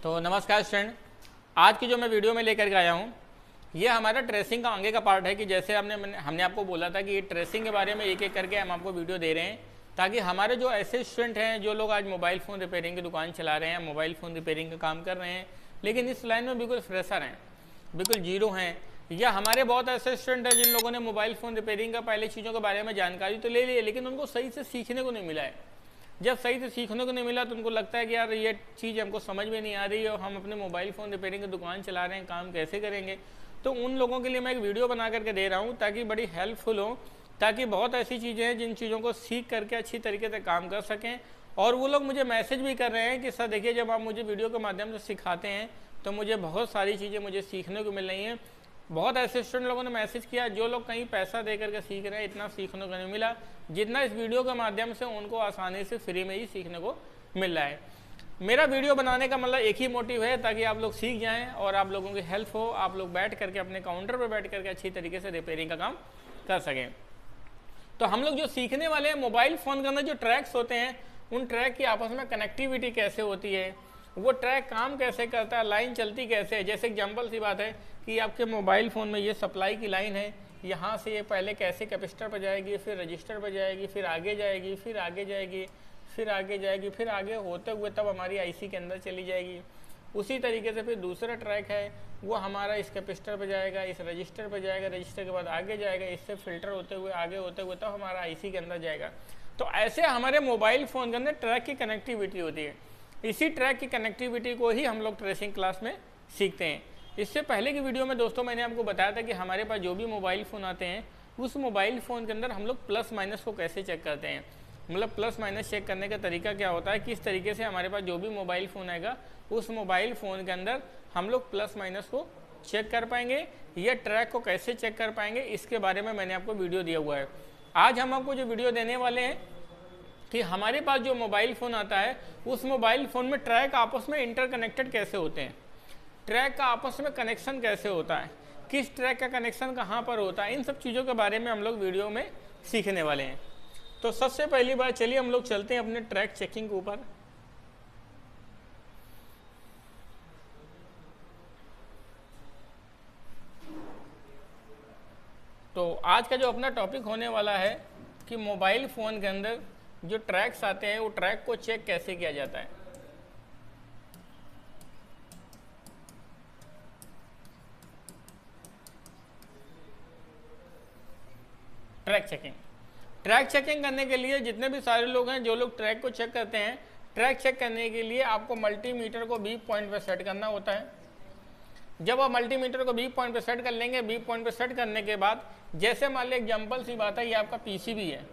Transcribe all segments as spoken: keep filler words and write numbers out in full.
तो नमस्कार स्टूडेंट, आज की जो मैं वीडियो में लेकर के आया हूँ ये हमारा ट्रेसिंग का आगे का पार्ट है कि जैसे हमने हमने आपको बोला था कि ये ट्रेसिंग के बारे में एक एक करके हम आपको वीडियो दे रहे हैं ताकि हमारे जो ऐसे स्टूडेंट हैं जो लोग आज मोबाइल फ़ोन रिपेयरिंग की दुकान चला रहे हैं, मोबाइल फ़ोन रिपेयरिंग का काम कर रहे हैं, लेकिन इस लाइन में बिल्कुल फ्रेशर हैं, बिल्कुल जीरो हैं, या हमारे बहुत ऐसे स्टूडेंट हैं जिन लोगों ने मोबाइल फ़ोन रिपेयरिंग का पहले चीज़ों के बारे में जानकारी तो ले ली है लेकिन उनको सही से सीखने को नहीं मिला है। जब सही से सीखने को नहीं मिला तो उनको लगता है कि यार ये चीज़ हमको समझ में नहीं आ रही है और हम अपने मोबाइल फ़ोन रिपेयरिंग की दुकान चला रहे हैं, काम कैसे करेंगे। तो उन लोगों के लिए मैं एक वीडियो बना करके दे रहा हूँ ताकि बड़ी हेल्पफुल हो, ताकि बहुत ऐसी चीज़ें हैं जिन चीज़ों को सीख करके अच्छी तरीके से काम कर सकें। और वो लोग मुझे मैसेज भी कर रहे हैं कि सर देखिए, जब आप मुझे वीडियो के माध्यम से सिखाते हैं तो मुझे बहुत सारी चीज़ें मुझे सीखने को मिल रही हैं। बहुत ऐसे स्टूडेंट लोगों ने मैसेज किया जो लोग कहीं पैसा दे करके सीख रहे हैं, इतना सीखने को नहीं मिला जितना इस वीडियो के माध्यम से उनको आसानी से फ्री में ही सीखने को मिल रहा है। मेरा वीडियो बनाने का मतलब एक ही मोटिव है ताकि आप लोग सीख जाएं और आप लोगों की हेल्प हो, आप लोग बैठ करके अपने काउंटर पर बैठ करके अच्छी तरीके से रिपेयरिंग का काम कर सकें। तो हम लोग जो सीखने वाले हैं, मोबाइल फ़ोन के अंदर जो ट्रैक्स होते हैं उन ट्रैक की आपस में कनेक्टिविटी कैसे होती है, वो ट्रैक काम कैसे करता है, लाइन चलती कैसे है। जैसे एग्जाम्पल सी बात है कि आपके मोबाइल फ़ोन में ये सप्लाई की लाइन है, यहाँ से ये पहले कैसे कैपेसिटर पर जाएगी, फिर रजिस्टर पर जाएगी, फिर आगे जाएगी, फिर आगे जाएगी, फिर आगे जाएगी, फिर आगे होते हुए तब हमारी आईसी के अंदर चली जाएगी। उसी तरीके से फिर दूसरा ट्रैक है वो हमारा इस कैपेसिटर पर जाएगा, इस रजिस्टर पर जाएगा, रजिस्टर के बाद आगे जाएगा, इससे फिल्टर होते हुए आगे होते हुए तब हमारा आईसी के अंदर जाएगा। तो ऐसे हमारे मोबाइल फ़ोन के अंदर ट्रैक की कनेक्टिविटी होती है। इसी ट्रैक की कनेक्टिविटी को ही हम लोग ट्रेसिंग क्लास में सीखते हैं। इससे पहले की वीडियो में दोस्तों मैंने आपको बताया था कि हमारे पास जो भी मोबाइल फ़ोन आते हैं उस मोबाइल फ़ोन के अंदर हम लोग प्लस माइनस को कैसे चेक करते हैं। मतलब प्लस माइनस चेक करने का तरीका क्या होता है, किस तरीके से हमारे पास जो भी मोबाइल फ़ोन आएगा उस मोबाइल फ़ोन के अंदर हम लोग प्लस माइनस को चेक कर पाएंगे या ट्रैक को कैसे चेक कर पाएंगे, इसके बारे में मैंने आपको वीडियो दिया हुआ है। आज हम आपको जो वीडियो देने वाले हैं कि हमारे पास जो मोबाइल फ़ोन आता है उस मोबाइल फ़ोन में ट्रैक आपस में इंटरकनेक्टेड कैसे होते हैं, ट्रैक का आपस में कनेक्शन कैसे होता है, किस ट्रैक का कनेक्शन कहाँ पर होता है, इन सब चीज़ों के बारे में हम लोग वीडियो में सीखने वाले हैं। तो सबसे पहली बात चलिए हम लोग चलते हैं अपने ट्रैक चेकिंग के ऊपर। तो आज का जो अपना टॉपिक होने वाला है कि मोबाइल फ़ोन के अंदर जो ट्रैक्स आते हैं वो ट्रैक को चेक कैसे किया जाता है। ट्रैक चेकिंग ट्रैक चेकिंग करने के लिए जितने भी सारे लोग हैं जो लोग ट्रैक को चेक करते हैं, ट्रैक चेक करने के लिए आपको मल्टीमीटर को बी पॉइंट पे सेट करना होता है। जब आप मल्टीमीटर को बी पॉइंट पे सेट कर लेंगे, बी पॉइंट पे सेट करने के बाद जैसे मान लीजिए एग्जाम्पल सी बात है, ये आपका पीसीबी है,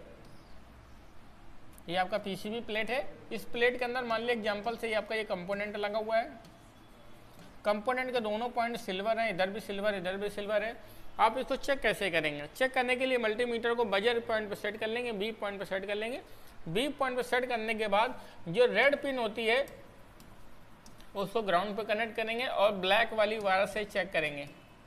ये आपका पीसीबी प्लेट है। इस प्लेट के अंदर मान लीजिए एग्जाम्पल से ये आपका ये कंपोनेंट लगा हुआ है। कंपोनेंट के दोनों पॉइंट सिल्वर हैं, इधर भी सिल्वर इधर भी सिल्वर है। आप इसको चेक कैसे करेंगे? चेक करने के लिए मल्टीमीटर को बजर पॉइंट पे सेट कर लेंगे, बी पॉइंट पे सेट कर लेंगे। बी पॉइंट पे सेट करने के बाद जो रेड पिन होती है उसको ग्राउंड पे कनेक्ट करेंगे और ब्लैक वाली वायर से चेक करेंगे।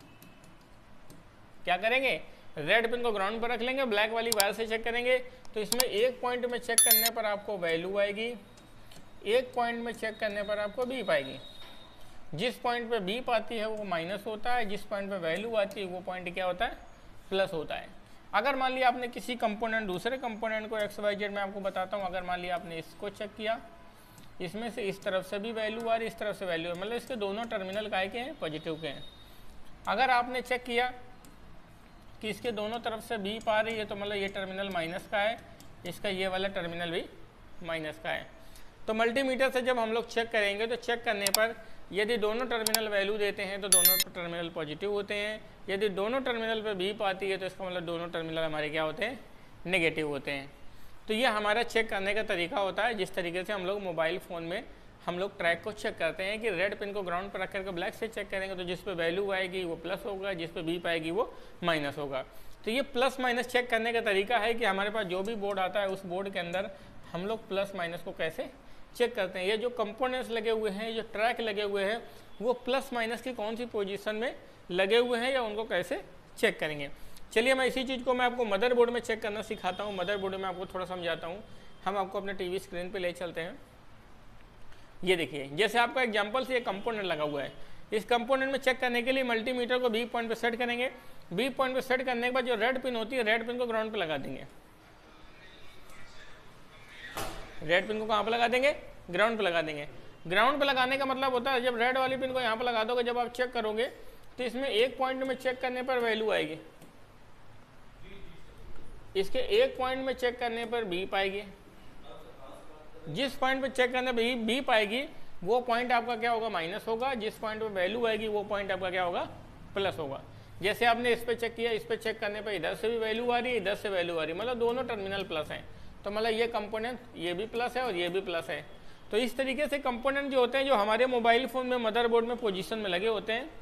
क्या करेंगे? रेड पिन को ग्राउंड पर रख लेंगे, ब्लैक वाली वायर से चेक करेंगे। तो इसमें एक पॉइंट में चेक करने पर आपको वैल्यू आएगी, एक पॉइंट में चेक करने पर आपको बीप आएगी। जिस पॉइंट पे बीप आती है वो माइनस होता है, जिस पॉइंट पे वैल्यू आती है वो पॉइंट क्या होता है? प्लस होता है। अगर मान लिया आपने किसी कंपोनेंट दूसरे कंपोनेंट को एक्स वाई जेड में आपको बताता हूँ, अगर मान लिया आपने इसको चेक किया, इसमें से इस तरफ से भी वैल्यू आ रही, इस तरफ से वैल्यू है, मतलब इसके दोनों टर्मिनल काय के हैं? पॉजिटिव के हैं। अगर आपने चेक किया कि इसके दोनों तरफ से बीप आ रही है तो मतलब ये टर्मिनल माइनस का है, इसका ये वाला टर्मिनल भी माइनस का है। तो मल्टीमीटर से जब हम लोग चेक करेंगे तो चेक करने पर यदि दोनों टर्मिनल वैल्यू देते हैं तो दोनों टर्मिनल पॉजिटिव होते हैं, यदि दोनों टर्मिनल पे बीप आती है तो इसका मतलब दोनों टर्मिनल हमारे क्या होते हैं? नेगेटिव होते हैं। तो ये हमारा चेक करने का तरीका होता है, जिस तरीके से हम लोग मोबाइल फ़ोन में हम लोग ट्रैक को चेक करते हैं कि रेड पिन को ग्राउंड पर रख करके ब्लैक से चेक करेंगे तो जिस पे वैल्यू आएगी वो प्लस होगा, जिस पे बीप आएगी वो माइनस होगा। तो ये प्लस माइनस चेक करने का तरीका है कि हमारे पास जो भी बोर्ड आता है उस बोर्ड के अंदर हम लोग प्लस माइनस को कैसे चेक करते हैं। ये जो कंपोनेंट्स लगे हुए हैं, जो ट्रैक लगे हुए हैं, वो प्लस माइनस की कौन सी पोजीशन में लगे हुए हैं या उनको कैसे चेक करेंगे। चलिए मैं इसी चीज़ को मैं आपको मदरबोर्ड में चेक करना सिखाता हूँ। मदरबोर्ड में आपको थोड़ा समझाता हूँ। हम आपको अपने टीवी स्क्रीन पे ले चलते हैं ये देखिए जैसे आपका एग्जांपल से ये कंपोनेंट लगा हुआ है, इस कंपोनेंट में चेक करने के लिए मल्टीमीटर को बी पॉइंट पे सेट करेंगे। बी पॉइंट पे सेट करने के बाद जो रेड पिन होती है, रेड पिन को ग्राउंड पे लगा देंगे। रेड पिन को कहाँ पे लगा देंगे? ग्राउंड पे लगा देंगे। ग्राउंड पे लगाने का मतलब होता है जब रेड वाली पिन को यहाँ पे लगा दोगे, जब आप चेक करोगे तो इसमें एक पॉइंट में चेक करने पर वैल्यू आएगी, इसके एक पॉइंट में चेक करने पर बी पाएगी। जिस पॉइंट पे चेक करने पर बी पाएगी वो पॉइंट आपका क्या होगा? माइनस होगा। जिस पॉइंट पे वैल्यू आएगी वो पॉइंट आपका क्या होगा? प्लस होगा। जैसे आपने इस पे चेक किया, इस पे चेक करने पे इधर से भी वैल्यू आ रही है, इधर से वैल्यू आ रही है, मतलब दोनों टर्मिनल प्लस हैं, तो मतलब ये कंपोनेंट ये भी प्लस है और ये भी प्लस है। तो इस तरीके से कंपोनेंट जो होते हैं जो हमारे मोबाइल फ़ोन में मदरबोर्ड में पोजीशन में लगे होते हैं।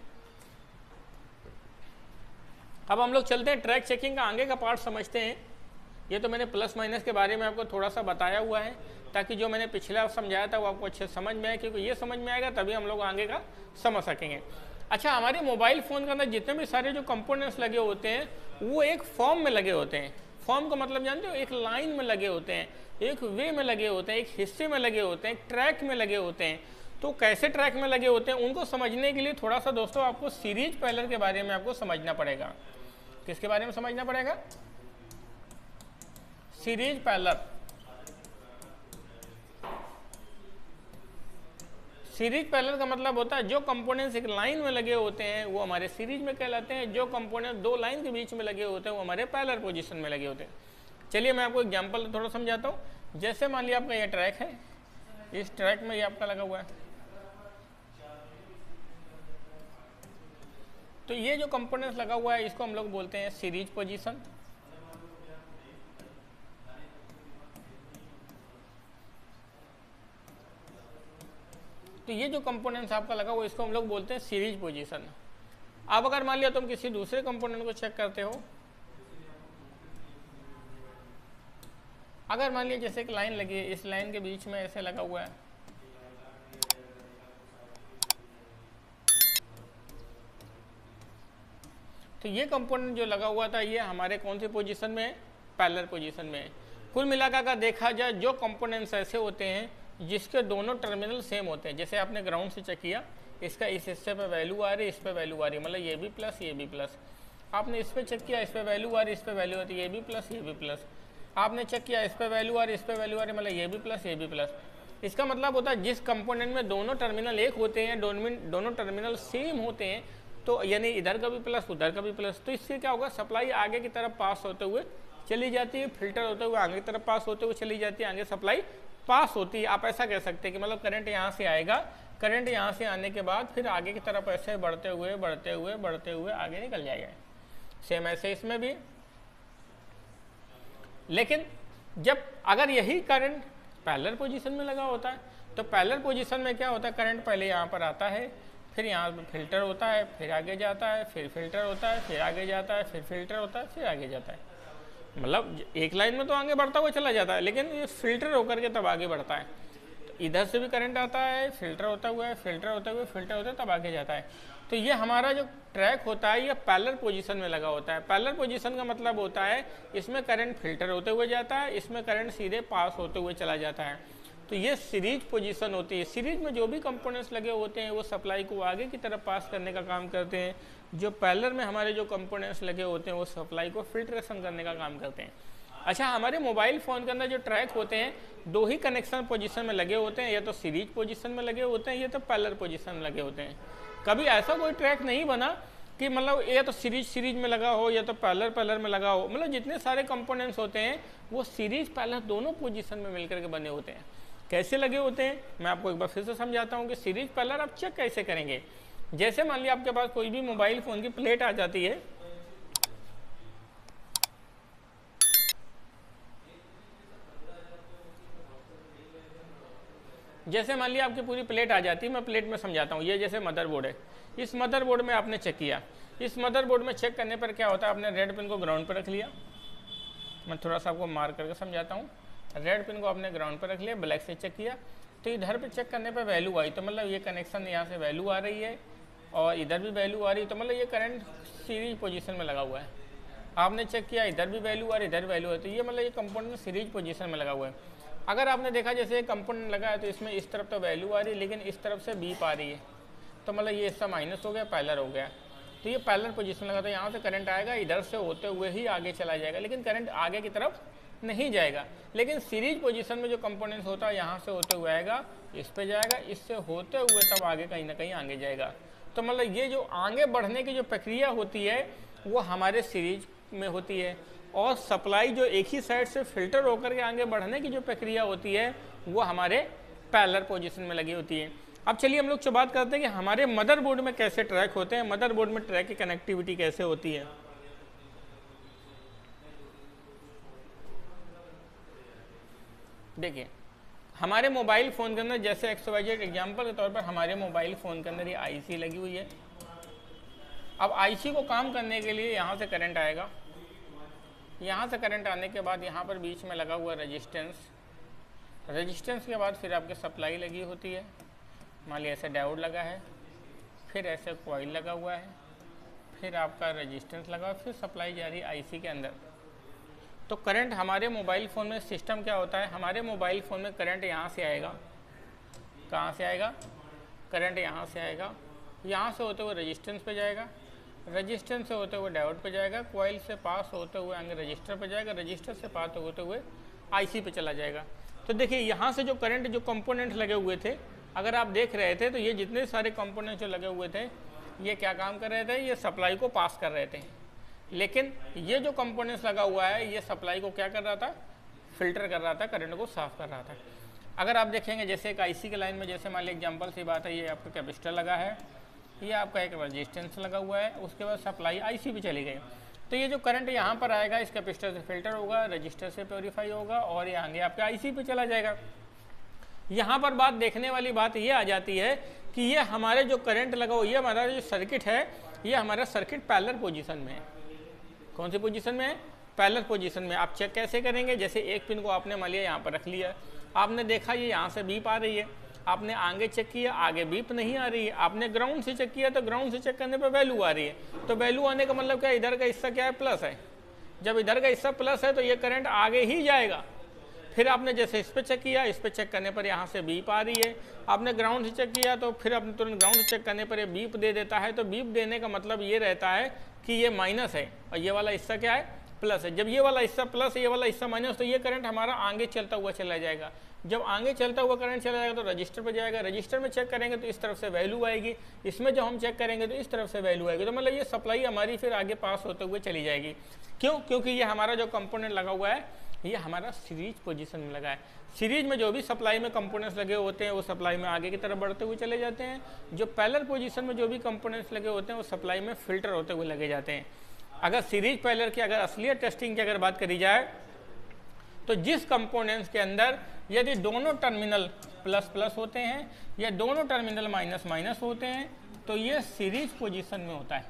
अब हम लोग चलते हैं ट्रैक चेकिंग का आगे का पार्ट समझते हैं। ये तो मैंने प्लस माइनस के बारे में आपको थोड़ा सा बताया हुआ है ताकि जो मैंने पिछला समझाया था वो आपको अच्छे समझ में आए, क्योंकि ये समझ में आएगा तभी हम लोग आगे का समझ सकेंगे। अच्छा, हमारे मोबाइल फ़ोन के अंदर जितने भी सारे जो कंपोनेंट्स लगे होते हैं वो एक फॉर्म में लगे होते हैं। फॉर्म का मतलब जानते हो? एक लाइन में लगे होते हैं, एक वे में लगे होते हैं, एक हिस्से में लगे होते हैं, एक ट्रैक में लगे होते हैं। तो कैसे ट्रैक में लगे होते हैं उनको समझने के लिए थोड़ा सा दोस्तों आपको सीरीज पैरेलल के बारे में आपको समझना पड़ेगा। किसके बारे में समझना पड़ेगा? Series parallel. सीरीज पैरेलल का मतलब होता है जो कंपोनेंट्स एक लाइन में लगे होते हैं वो हमारे सीरीज में कहलाते हैं, जो कंपोनेंट दो लाइन के बीच में लगे होते हैं वो हमारे पैरेलल पोजीशन में लगे होते हैं। चलिए मैं आपको एग्जांपल थोड़ा समझाता हूँ। जैसे मान लिया आपका ये ट्रैक है, इस ट्रैक में ये आपका लगा हुआ है, तो ये जो कंपोनेंट्स लगा हुआ है इसको हम लोग बोलते हैं सीरीज पोजीशन। तो ये जो कंपोनेंट्स आपका लगा हुआ है इसको हम लोग बोलते हैं सीरीज पोजीशन। अब अगर मान लिया तुम किसी दूसरे कंपोनेंट को चेक करते हो, अगर मान लिया जैसे एक लाइन लगी है, इस लाइन के बीच में ऐसे लगा हुआ है, तो ये कंपोनेंट जो लगा हुआ था ये हमारे कौन सी पोजीशन में है? पैरेलल पोजीशन में है। कुल मिलाकर का देखा जाए जो कंपोनेंट्स ऐसे होते हैं जिसके दोनों टर्मिनल सेम होते हैं, जैसे आपने ग्राउंड से चेक किया, इसका इस हिस्से पे वैल्यू आ रही है, इस पे वैल्यू आ रही है, मतलब ये भी प्लस ये भी प्लस। आपने इस पे चेक किया, इस पे वैल्यू आ रही है, इस पे वैल्यू आती है, ये भी प्लस ये भी प्लस। आपने चेक किया, इस पे वैल्यू आ रही है, इस पे वैल्यू आ रही है, मतलब ये भी प्लस ये भी प्लस। इसका मतलब होता है जिस कंपोनेंट में दोनों टर्मिनल एक होते हैं, दोनों टर्मिनल सेम होते हैं, तो यानी इधर का भी प्लस उधर का भी प्लस, तो इससे क्या होगा? सप्लाई आगे की तरफ पास होते हुए चली जाती है, फिल्टर होते हुए आगे की तरफ पास होते हुए चली जाती है, आगे सप्लाई पास होती है। आप ऐसा कह सकते हैं कि मतलब करंट यहाँ से आएगा, करंट यहाँ से आने के बाद फिर आगे की तरफ ऐसे बढ़ते हुए बढ़ते हुए बढ़ते हुए आगे निकल जाएगा। सेम ऐसे इसमें भी। लेकिन जब अगर यही करंट पैरेलल पोजीशन में लगा होता है तो पैरेलल पोजीशन में क्या होता है? करंट पहले यहाँ पर आता है, फिर यहाँ पर फिल्टर होता है, फिर आगे जाता है, फिर फिल्टर होता है, फिर आगे जाता है, फिर फिल्टर होता है, फिर आगे जाता है। मतलब एक लाइन में तो आगे बढ़ता हुआ चला जाता है, लेकिन ये फिल्टर होकर के तब आगे बढ़ता है। तो इधर से भी करंट आता है, फिल्टर होता हुआ है, फिल्टर होते हुए फिल्टर होता है, तब आगे जाता है। तो ये हमारा जो ट्रैक होता है ये पैरेलल पोजीशन में लगा होता है। पैरेलल पोजीशन का मतलब होता है इसमें करंट फिल्टर होते हुए जाता है, इसमें करंट सीधे पास होते हुए चला जाता है। तो ये सीरीज पोजीशन होती है। सीरीज में जो भी कंपोनेंट्स लगे होते हैं वो सप्लाई को आगे की तरफ पास करने का काम करते हैं। जो पैरेलल में हमारे जो कंपोनेंट्स लगे होते हैं वो सप्लाई को फिल्ट्रेशन करने का काम करते हैं। अच्छा, हमारे मोबाइल फ़ोन के अंदर जो ट्रैक होते हैं दो ही कनेक्शन पोजीशन में लगे होते हैं, या तो सीरीज पोजीशन में लगे होते हैं या तो पैरेलल पोजीशन में लगे होते हैं। कभी ऐसा कोई ट्रैक नहीं बना कि मतलब या तो सीरीज सीरीज में लगा हो या तो पैरेलल पैरेलल में लगा हो। मतलब जितने सारे कंपोनेंट्स होते हैं वो सीरीज पैरेलल दोनों पोजीशन में मिलकर के बने होते हैं। कैसे लगे होते हैं मैं आपको एक बार फिर से समझाता हूँ कि सीरीज पैरेलल आप चेक कैसे करेंगे। जैसे मान लिया आपके पास कोई भी मोबाइल फ़ोन की प्लेट आ जाती है, जैसे मान लिया आपकी पूरी प्लेट आ जाती है, मैं प्लेट में समझाता हूँ। ये जैसे मदरबोर्ड है, इस मदरबोर्ड में आपने चेक किया, इस मदरबोर्ड में चेक करने पर क्या होता है? आपने रेड पिन को ग्राउंड पर रख लिया। मैं थोड़ा सा आपको मार्क करके समझाता हूँ। रेड पिन को आपने ग्राउंड पर रख लिया, ब्लैक से चेक किया, तो इधर पे चेक करने पर वैल्यू आई, तो मतलब ये कनेक्शन यहाँ से वैल्यू आ रही है और इधर भी वैल्यू आ रही है, तो मतलब ये करंट सीरीज पोजीशन में लगा हुआ है। आपने चेक किया, इधर भी वैल्यू आ रही है, इधर वैल्यू है, तो ये मतलब ये कंपोनेंट सीरीज पोजीशन में लगा हुआ है। अगर आपने देखा जैसे कंपोनेंट लगा है तो इसमें इस तरफ तो वैल्यू आ रही है लेकिन इस तरफ से बीप आ रही है, तो मतलब ये इसका माइनस हो गया, पैरेलल हो गया। तो ये पैरेलल पोजीशन लगा, तो यहाँ से करंट आएगा, इधर से होते हुए ही आगे चला जाएगा, लेकिन करंट आगे की तरफ नहीं जाएगा। लेकिन सीरीज पोजीशन में जो कंपोनेंट्स होता है यहाँ से होते हुए आएगा, इस पे जाएगा, इससे होते हुए तब आगे कहीं ना कहीं आगे जाएगा। तो मतलब ये जो आगे बढ़ने की जो प्रक्रिया होती है वो हमारे सीरीज में होती है, और सप्लाई जो एक ही साइड से फिल्टर होकर के आगे बढ़ने की जो प्रक्रिया होती है वो हमारे पैरेलल पोजीशन में लगी होती है। अब चलिए हम लोग बात करते हैं कि हमारे मदरबोर्ड में कैसे ट्रैक होते हैं, मदरबोर्ड में ट्रैक की कनेक्टिविटी कैसे होती है। देखिए हमारे मोबाइल फ़ोन के अंदर जैसे एक्स वाई जेड एग्जाम्पल के तौर पर हमारे मोबाइल फ़ोन के अंदर ये आईसी लगी हुई है। अब आईसी को काम करने के लिए यहाँ से करंट आएगा, यहाँ से करंट आने के बाद यहाँ पर बीच में लगा हुआ रेजिस्टेंस, रेजिस्टेंस के बाद फिर आपके सप्लाई लगी होती है, मान लिया ऐसे डायोड लगा है, फिर ऐसे कॉइल लगा हुआ है, फिर आपका रेजिस्टेंस लगा, फिर सप्लाई जा रही है आईसी के अंदर। तो करंट हमारे मोबाइल फ़ोन में सिस्टम क्या होता है, हमारे मोबाइल फ़ोन में करंट यहाँ से आएगा, कहाँ से आएगा, करंट यहाँ से आएगा, यहाँ से होते हुए रेजिस्टेंस पे जाएगा, रेजिस्टेंस से होते हुए डायोड पे जाएगा, कॉइल से पास होते हुए आगे रजिस्टर पे जाएगा, रजिस्टर से पास होते हुए आईसी पे चला जाएगा। तो देखिए यहाँ से जो करंट जो कंपोनेंट लगे हुए थे, अगर आप देख रहे थे तो ये जितने सारे कंपोनेंट जो लगे हुए थे ये क्या काम कर रहे थे, ये सप्लाई को पास कर रहे थे। लेकिन ये जो कंपोनेंट्स लगा हुआ है ये सप्लाई को क्या कर रहा था, फिल्टर कर रहा था, करंट को साफ कर रहा था। अगर आप देखेंगे जैसे एक आईसी के लाइन में जैसे मान लीजिए एग्जांपल सी बात है, ये आपका कैपेसिटर लगा है, ये आपका एक रेजिस्टेंस लगा हुआ है, उसके बाद सप्लाई आईसी पे चली गई। तो ये जो करंट यहाँ पर आएगा इस कैपेसिटर से फिल्टर होगा, रजिस्टर से प्योरीफाई होगा और ये आगे आपके आईसी पे चला जाएगा। यहाँ पर बात देखने वाली बात ये आ जाती है कि ये हमारे जो करंट लगा हुआ, ये हमारा जो सर्किट है, ये हमारा सर्किट पैरेलल पोजीशन में है। कौन सी पोजीशन में है, पैरेलल पोजीशन में। आप चेक कैसे करेंगे, जैसे एक पिन को आपने मान लिया यहाँ पर रख लिया, आपने देखा ये यहाँ से बीप आ रही है, आपने आगे चेक किया आगे बीप नहीं आ रही है, आपने ग्राउंड से चेक किया तो ग्राउंड से चेक करने पर वैल्यू आ रही है। तो वैल्यू आने का मतलब क्या, इधर का हिस्सा क्या है, प्लस है। जब इधर का हिस्सा प्लस है तो ये करंट आगे ही जाएगा। फिर आपने जैसे इस पे चेक किया, इस पे चेक करने पर यहाँ से बीप आ रही है, आपने ग्राउंड से चेक किया तो फिर आपने तुरंत ग्राउंड से चेक करने पर ये बीप दे देता है। तो बीप देने का मतलब ये रहता है कि ये माइनस है और ये वाला हिस्सा क्या है, प्लस है। जब ये वाला हिस्सा प्लस है, ये वाला हिस्सा माइनस, तो ये करंट हमारा आगे चलता हुआ चला जाएगा। जब आगे चलता हुआ करंट चला जाएगा तो रजिस्टर पर जाएगा, रजिस्टर में चेक करेंगे तो इस तरफ से वैल्यू आएगी, इसमें जब हम चेक करेंगे तो इस तरफ से वैल्यू आएगी। तो मतलब ये सप्लाई हमारी फिर आगे पास होते हुए चली जाएगी। क्यों, क्योंकि ये हमारा जो कंपोनेंट लगा हुआ है ये हमारा सीरीज पोजीशन में लगा है। सीरीज में जो भी सप्लाई में कंपोनेंट्स लगे होते हैं वो सप्लाई में आगे की तरफ बढ़ते हुए चले जाते हैं। जो पैरेलल पोजीशन में जो भी कंपोनेंट्स लगे होते हैं वो सप्लाई में फिल्टर होते हुए लगे जाते हैं। अगर सीरीज पैरेलल की अगर असलियत टेस्टिंग की अगर बात करी जाए तो जिस कंपोनेंट्स के अंदर यदि दोनों टर्मिनल प्लस प्लस होते हैं या दोनों टर्मिनल माइनस माइनस होते हैं तो ये सीरीज पोजीशन में होता है।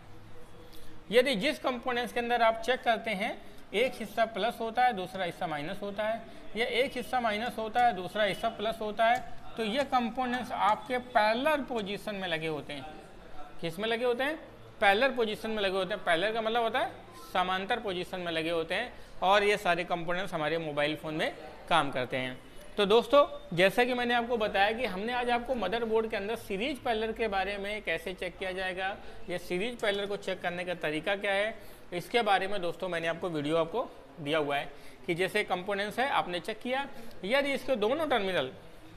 यदि जिस कंपोनेंट्स के अंदर आप चेक करते हैं एक हिस्सा प्लस होता है दूसरा हिस्सा माइनस होता है, या एक हिस्सा माइनस होता है दूसरा हिस्सा प्लस होता है, तो ये कंपोनेंट्स आपके पैरेलल पोजीशन में लगे होते हैं। किस में लगे होते हैं, पैरेलल पोजीशन में लगे होते हैं। पैरेलल का मतलब होता है समांतर पोजीशन में लगे होते हैं और ये सारे कंपोनेंट्स हमारे मोबाइल फ़ोन में काम करते हैं। तो दोस्तों जैसा कि मैंने आपको बताया कि हमने आज आपको मदरबोर्ड के अंदर सीरीज पैरेलल के बारे में कैसे चेक किया जाएगा, ये सीरीज पैरेलल को चेक करने का तरीका क्या है, इसके बारे में दोस्तों मैंने आपको वीडियो आपको दिया हुआ है कि जैसे कंपोनेंट्स है आपने चेक किया, यदि इसके दोनों टर्मिनल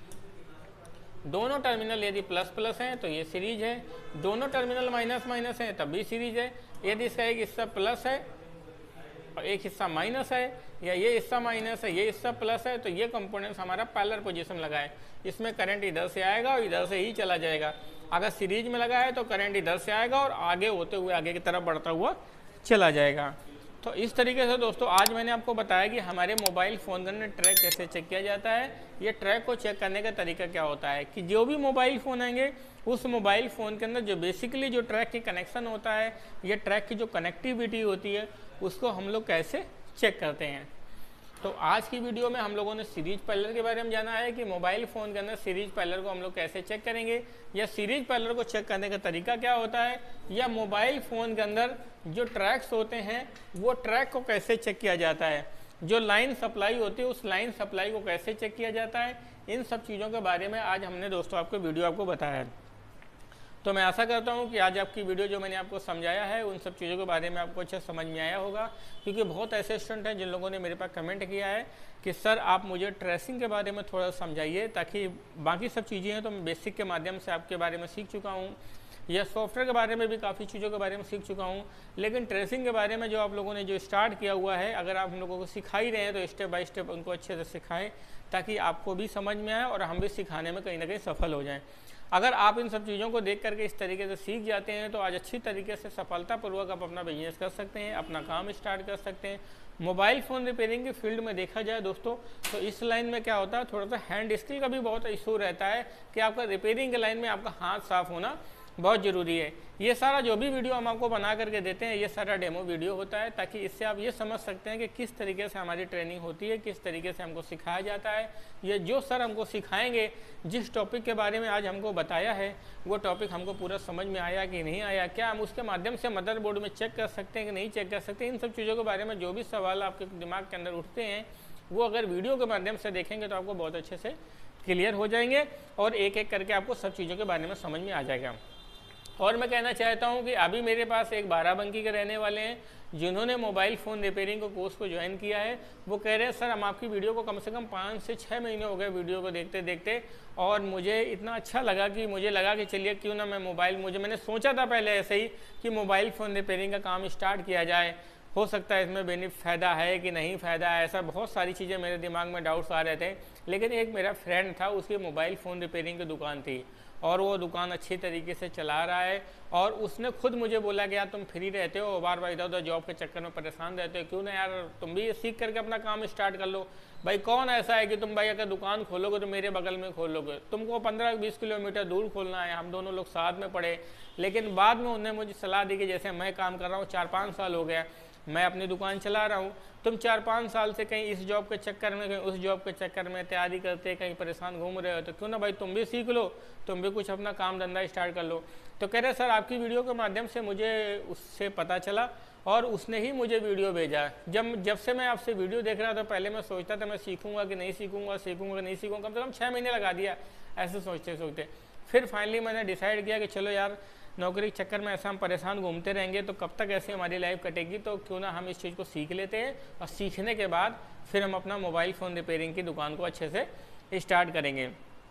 दोनों टर्मिनल यदि प्लस प्लस हैं तो ये सीरीज है, दोनों टर्मिनल माइनस माइनस हैं तब भी सीरीज है। यदि इसका एक हिस्सा प्लस है और एक हिस्सा माइनस है, या ये हिस्सा माइनस है ये हिस्सा प्लस है, तो ये कंपोनेंट्स हमारा पैरेलल पोजीशन लगा है। इसमें करंट इधर से आएगा और इधर से ही चला जाएगा। अगर सीरीज में लगा है तो करंट इधर से आएगा और आगे होते हुए आगे की तरफ बढ़ता हुआ चला जाएगा। तो इस तरीके से दोस्तों आज मैंने आपको बताया कि हमारे मोबाइल फ़ोन के अंदर ट्रैक कैसे चेक किया जाता है। ये ट्रैक को चेक करने का तरीका क्या होता है कि जो भी मोबाइल फ़ोन आएंगे उस मोबाइल फ़ोन के अंदर जो बेसिकली जो ट्रैक की कनेक्शन होता है, ये ट्रैक की जो कनेक्टिविटी होती है उसको हम लोग कैसे चेक करते हैं। तो आज की वीडियो में हम लोगों ने सीरीज पैरेलल के बारे में जाना है कि मोबाइल फ़ोन के अंदर सीरीज पैरेलल को हम लोग कैसे चेक करेंगे, या सीरीज पैरेलल को चेक करने का तरीका क्या होता है, या मोबाइल फ़ोन के अंदर जो ट्रैक्स होते हैं वो ट्रैक को कैसे चेक किया जाता है। जो लाइन सप्लाई होती है उस लाइन सप्लाई को कैसे चेक किया जाता है, इन सब चीज़ों के बारे में आज हमने दोस्तों आपको वीडियो आपको बताया है। तो मैं आशा करता हूं कि आज आपकी वीडियो जो मैंने आपको समझाया है उन सब चीज़ों के बारे में आपको अच्छे समझ में आया होगा, क्योंकि बहुत ऐसे स्टूडेंट हैं जिन लोगों ने मेरे पास कमेंट किया है कि सर आप मुझे ट्रेसिंग के बारे में थोड़ा समझाइए, ताकि बाकी सब चीज़ें हैं तो मैं बेसिक के माध्यम से आपके बारे में सीख चुका हूँ, या सॉफ्टवेयर के बारे में भी काफ़ी चीज़ों के बारे में सीख चुका हूँ, लेकिन ट्रेसिंग के बारे में जो आप लोगों ने जो स्टार्ट किया हुआ है, अगर आप हम लोगों को सिखा ही रहे हैं तो स्टेप बाय स्टेप उनको अच्छे से सिखाएं, ताकि आपको भी समझ में आए और हम भी सिखाने में कहीं ना कहीं सफल हो जाएं। अगर आप इन सब चीज़ों को देख करके इस तरीके से सीख जाते हैं तो आज अच्छी तरीके से सफलतापूर्वक आप अपना बिजनेस कर सकते हैं, अपना काम स्टार्ट कर सकते हैं। मोबाइल फ़ोन रिपेयरिंग के फील्ड में देखा जाए दोस्तों तो इस लाइन में क्या होता है, थोड़ा सा हैंड स्किल का भी बहुत इशू रहता है कि आपका रिपेयरिंग के लाइन में आपका हाथ साफ होना बहुत ज़रूरी है। ये सारा जो भी वीडियो हम आपको बना करके देते हैं ये सारा डेमो वीडियो होता है, ताकि इससे आप ये समझ सकते हैं कि किस तरीके से हमारी ट्रेनिंग होती है, किस तरीके से हमको सिखाया जाता है। ये जो सर हमको सिखाएंगे, जिस टॉपिक के बारे में आज हमको बताया है वो टॉपिक हमको पूरा समझ में आया कि नहीं आया, क्या हम उसके माध्यम से मदरबोर्ड में चेक कर सकते हैं कि नहीं चेक कर सकते, इन सब चीज़ों के बारे में जो भी सवाल आपके दिमाग के अंदर उठते हैं वो अगर वीडियो के माध्यम से देखेंगे तो आपको बहुत अच्छे से क्लियर हो जाएंगे और एक एक करके आपको सब चीज़ों के बारे में समझ में आ जाएगा। और मैं कहना चाहता हूं कि अभी मेरे पास एक बाराबंकी के रहने वाले हैं जिन्होंने मोबाइल फ़ोन रिपेयरिंग को कोर्स को ज्वाइन किया है। वो कह रहे हैं सर हम आपकी वीडियो को कम से कम पाँच से छः महीने हो गए वीडियो को देखते देखते, और मुझे इतना अच्छा लगा कि मुझे लगा कि चलिए क्यों ना मैं मोबाइल मुझे मैंने सोचा था पहले ऐसे ही कि मोबाइल फ़ोन रिपेयरिंग का काम स्टार्ट किया जाए, हो सकता है इसमें बेनिफिट फ़ायदा है कि नहीं फ़ायदा है, ऐसा बहुत सारी चीज़ें मेरे दिमाग में डाउट्स आ रहे थे। लेकिन एक मेरा फ्रेंड था, उसकी मोबाइल फ़ोन रिपेयरिंग की दुकान थी और वो दुकान अच्छी तरीके से चला रहा है, और उसने खुद मुझे बोला कि यार तुम फ्री रहते हो, बार बार इधर उधर जॉब के चक्कर में परेशान रहते हो, क्यों ना यार तुम भी सीख करके अपना काम स्टार्ट कर लो। भाई कौन ऐसा है कि तुम भाई अगर दुकान खोलोगे तो मेरे बगल में खोलोगे, तुमको पंद्रह बीस किलोमीटर दूर खोलना है। हम दोनों लोग साथ में पढ़े, लेकिन बाद में उन्होंने मुझे सलाह दी कि जैसे मैं काम कर रहा हूँ, चार पाँच साल हो गया मैं अपनी दुकान चला रहा हूँ, तुम चार पाँच साल से कहीं इस जॉब के चक्कर में कहीं उस जॉब के चक्कर में तैयारी करते कहीं परेशान घूम रहे हो, तो क्यों ना भाई तुम भी सीख लो, तुम भी कुछ अपना काम धंधा स्टार्ट कर लो। तो कह रहे सर आपकी वीडियो के माध्यम से मुझे उससे पता चला और उसने ही मुझे वीडियो भेजा। जब जब से मैं आपसे वीडियो देख रहा था तो पहले मैं सोचता था मैं सीखूंगा कि नहीं सीखूंगा, सीखूंगा कि नहीं सीखूंगा, कम से कम छः महीने लगा दिया ऐसे सोचते सोचते। फिर फाइनली मैंने डिसाइड किया कि चलो यार नौकरी के चक्कर में ऐसा हम परेशान घूमते रहेंगे तो कब तक ऐसे हमारी लाइफ कटेगी, तो क्यों ना हम इस चीज़ को सीख लेते हैं और सीखने के बाद फिर हम अपना मोबाइल फ़ोन रिपेयरिंग की दुकान को अच्छे से स्टार्ट करेंगे।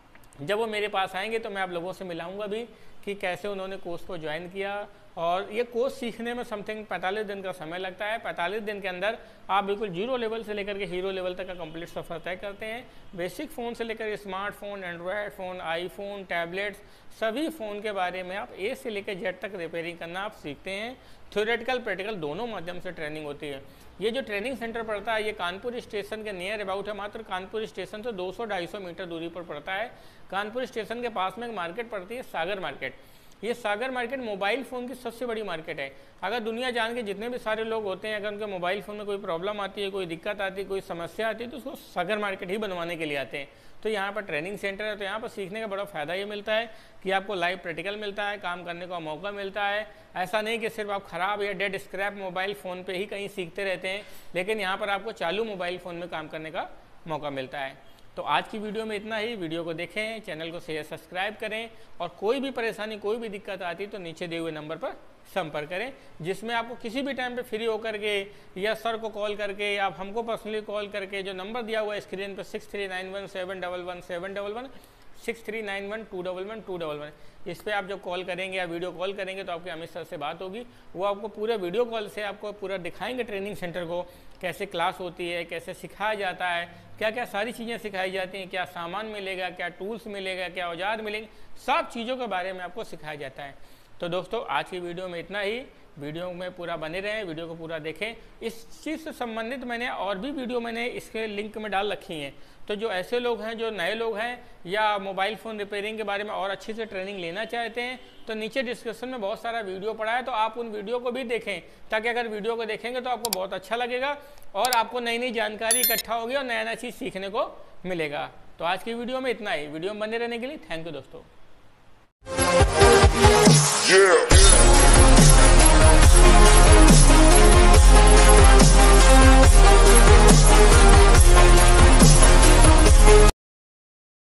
जब वो मेरे पास आएंगे तो मैं आप लोगों से मिलाऊंगा भी कि कैसे उन्होंने कोर्स को ज्वाइन किया, और ये कोर्स सीखने में समथिंग पैंतालीस दिन का समय लगता है। पैंतालीस दिन के अंदर आप बिल्कुल जीरो लेवल से लेकर के हीरो लेवल तक का कंप्लीट सफ़र तय करते हैं। बेसिक फ़ोन से लेकर smartphone, android phone, iPhone, tablets, सभी फ़ोन के बारे में आप ए से लेकर जेड तक रिपेयरिंग करना आप सीखते हैं। थ्योरेटिकल प्रैक्टिकल दोनों माध्यम से ट्रेनिंग होती है। ये जो ट्रेनिंग सेंटर पड़ता है ये कानपुर स्टेशन के नियर अबाउट है, मात्र कानपुर स्टेशन से दो सौ ढाई सौ मीटर दूरी पर पड़ता है। कानपुर स्टेशन के पास में एक मार्केट पड़ती है सागर मार्केट। ये सागर मार्केट मोबाइल फ़ोन की सबसे बड़ी मार्केट है। अगर दुनिया जान के जितने भी सारे लोग होते हैं, अगर उनके मोबाइल फ़ोन में कोई प्रॉब्लम आती है, कोई दिक्कत आती है, कोई समस्या आती है, तो उसको सागर मार्केट ही बनवाने के लिए आते हैं। तो यहाँ पर ट्रेनिंग सेंटर है, तो यहाँ पर सीखने का बड़ा फ़ायदा ये मिलता है कि आपको लाइव प्रैक्टिकल मिलता है, काम करने का मौका मिलता है। ऐसा नहीं कि सिर्फ आप ख़राब या डेड स्क्रैप मोबाइल फ़ोन पर ही कहीं सीखते रहते हैं, लेकिन यहाँ पर आपको चालू मोबाइल फ़ोन में काम करने का मौका मिलता है। तो आज की वीडियो में इतना ही। वीडियो को देखें, चैनल को शेयर सब्सक्राइब करें, और कोई भी परेशानी कोई भी दिक्कत आती तो नीचे दिए हुए नंबर पर संपर्क करें, जिसमें आपको किसी भी टाइम पे फ्री होकर के या सर को कॉल करके या आप हमको पर्सनली कॉल करके जो नंबर दिया हुआ है स्क्रीन पर six three nine one seven double one seven double one six three nine one two double one two double one इस पर आप जब कॉल करेंगे या वीडियो कॉल करेंगे तो आपके अमित सर से बात होगी। वो आपको पूरे वीडियो कॉल से आपको पूरा दिखाएंगे ट्रेनिंग सेंटर को, कैसे क्लास होती है, कैसे सिखाया जाता है, क्या क्या सारी चीज़ें सिखाई जाती हैं, क्या सामान मिलेगा, क्या टूल्स मिलेगा, क्या औजार मिलेंगे, सब चीज़ों के बारे में आपको सिखाया जाता है। तो दोस्तों आज की वीडियो में इतना ही। वीडियो में पूरा बने रहें, वीडियो को पूरा देखें। इस चीज़ से संबंधित मैंने और भी वीडियो मैंने इसके लिंक में डाल रखी हैं, तो जो ऐसे लोग हैं जो नए लोग हैं या मोबाइल फ़ोन रिपेयरिंग के बारे में और अच्छे से ट्रेनिंग लेना चाहते हैं तो नीचे डिस्क्रिप्शन में बहुत सारा वीडियो पड़ा है, तो आप उन वीडियो को भी देखें, ताकि अगर वीडियो को देखेंगे तो आपको बहुत अच्छा लगेगा और आपको नई नई जानकारी इकट्ठा होगी और नया नया चीज़ सीखने को मिलेगा। तो आज की वीडियो में इतना ही। वीडियो में बने रहने के लिए थैंक यू दोस्तों। Yeah.